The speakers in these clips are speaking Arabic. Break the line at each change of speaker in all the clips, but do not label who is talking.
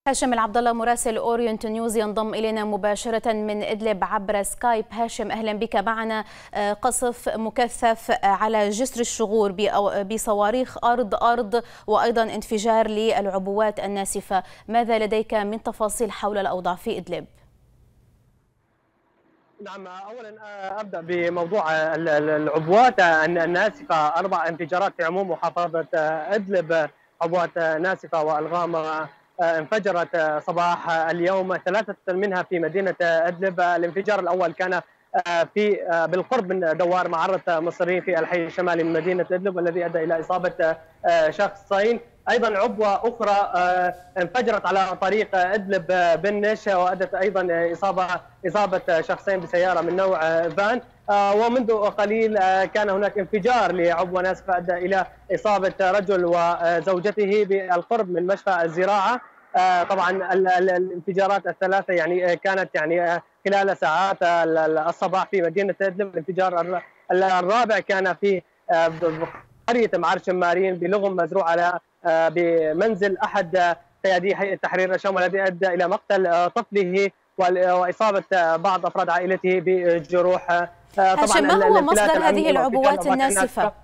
هاشم العبد الله مراسل اورينت نيوز ينضم الينا مباشره من ادلب عبر سكايب. هاشم اهلا بك معنا. قصف مكثف على جسر الشغور بصواريخ ارض وايضا انفجار للعبوات الناسفه، ماذا لديك من تفاصيل حول الاوضاع في ادلب؟
نعم، اولا ابدا بموضوع العبوات الناسفه. 4 انفجارات في عموم محافظه ادلب، عبوات ناسفه والغام انفجرت صباح اليوم، 3 منها في مدينه ادلب. الانفجار الاول كان في بالقرب من دوار معرة مصريين في الحي الشمالي من مدينه ادلب، والذي ادى الى اصابه شخصين. ايضا عبوه اخرى انفجرت على طريق ادلب بنش، وادت ايضا اصابه شخصين بسياره من نوع فان. ومنذ قليل كان هناك انفجار لعبوه ناسفه ادى الى اصابه رجل وزوجته بالقرب من مشفى الزراعه. طبعا الانفجارات الثلاثه كانت خلال ساعات الصباح في مدينه ادلب. الانفجار الرابع كان في قريه معر شمارين بلغم مزروع على بمنزل احد قيادي هيئه تحرير الشام، والذي ادى الى مقتل طفله واصابه بعض افراد عائلته بجروح.
طبعا ما هو مصدر هذه العبوات الناسفه؟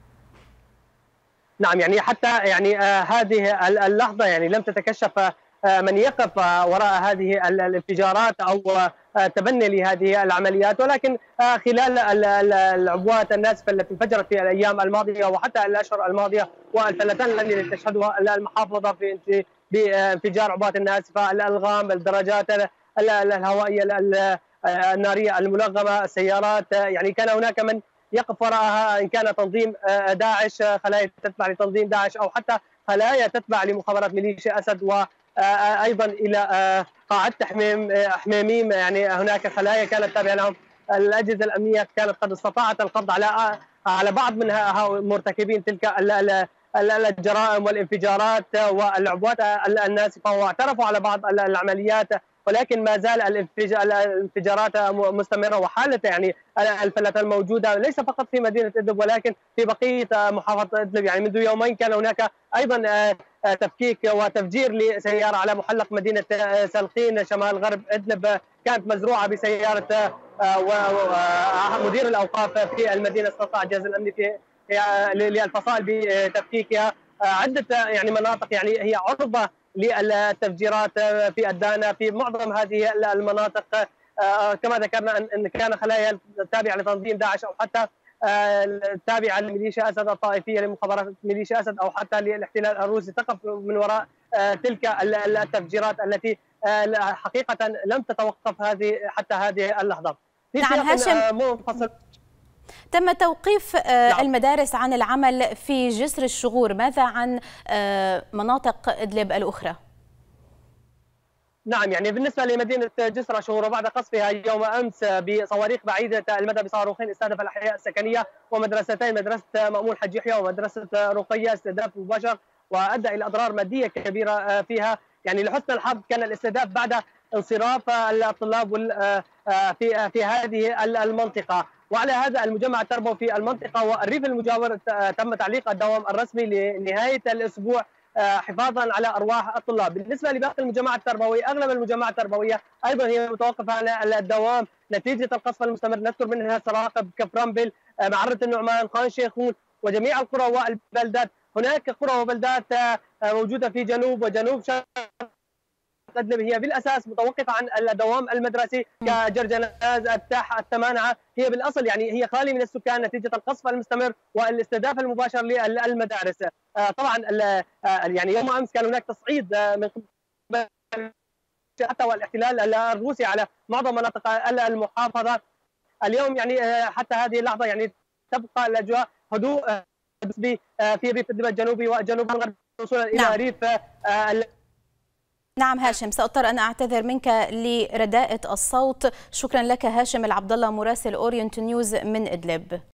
نعم، حتى هذه اللحظه لم تتكشف من يقف وراء هذه الانفجارات او تبني لهذه العمليات، ولكن خلال العبوات الناسفه التي انفجرت في الايام الماضيه وحتى الاشهر الماضيه والفلتان الذي تشهدها المحافظه في بانفجار عبوات الناسفه، الالغام، الدراجات الهوائيه الناريه الملغمه، السيارات، كان هناك من يقف وراءها، ان كان تنظيم داعش، خلايا تتبع لتنظيم داعش، او حتى خلايا تتبع لمخابرات ميليشيا اسد، وايضا الى قاعده حميميم. هناك خلايا كانت تابعه لهم. الاجهزه الامنيه كانت قد استطاعت القبض على بعض من مرتكبين تلك الجرائم والانفجارات والعبوات الناسفه، واعترفوا على بعض العمليات، ولكن ما زال الانفجارات مستمره، وحاله الفلتان موجوده ليس فقط في مدينه ادلب ولكن في بقيه محافظه ادلب. منذ يومين كان هناك ايضا تفكيك وتفجير لسياره على محلق مدينه سلقين شمال غرب ادلب، كانت مزروعه بسياره ومدير الاوقاف في المدينه استطاع الجهاز الامني للفصائل بتفكيكها. عده مناطق هي عرضه للتفجيرات في الدانا في معظم هذه المناطق. كما ذكرنا ان كان خلايا تابعه لتنظيم داعش، او حتى تابعه لميليشيا اسد الطائفيه لمخابرات ميليشيا اسد، او حتى للاحتلال الروسي، تقف من وراء تلك التفجيرات التي حقيقه لم تتوقف حتى هذه اللحظه.
نعم هاشم،
منفصل
تم توقيف المدارس عن العمل في جسر الشغور، ماذا عن مناطق ادلب الاخرى؟
نعم، بالنسبه لمدينه جسر الشغور، وبعد قصفها يوم امس بصواريخ بعيده المدى بصاروخين، استهدف الاحياء السكنيه ومدرستين، مدرسه مأمون حج يحيى ومدرسه رقيه، استهداف مباشر وادى الى اضرار ماديه كبيره فيها. لحسن الحظ كان الاستهداف بعد انصراف الطلاب في هذه المنطقه. وعلى هذا المجمع التربوي في المنطقه والريف المجاور تم تعليق الدوام الرسمي لنهايه الاسبوع حفاظا على ارواح الطلاب. بالنسبه لباقي المجمعات التربويه، اغلب المجمعات التربويه ايضا هي متوقفه على الدوام نتيجه القصف المستمر. نذكر منها سراقب، كفرنبل، معرة النعمان، خان شيخون، وجميع القرى والبلدات. هناك قرى وبلدات موجوده في جنوب وجنوب شرق ادلب هي بالاساس متوقفه عن الدوام المدرسي، كجرجناز، التاح، التمانعه، هي بالاصل هي خاليه من السكان نتيجه القصف المستمر والاستهداف المباشر للمدارس. طبعا يوم امس كان هناك تصعيد من قبل حتى والاحتلال الروسي على معظم مناطق المحافظه. اليوم حتى هذه اللحظه تبقى الاجواء هدوء في ريف ادلب الجنوبي وجنوب الغرب وصولا الى ريف.
نعم هاشم، سأضطر أن أعتذر منك لرداءة الصوت. شكرا لك هاشم العبد الله مراسل اورينت نيوز من إدلب.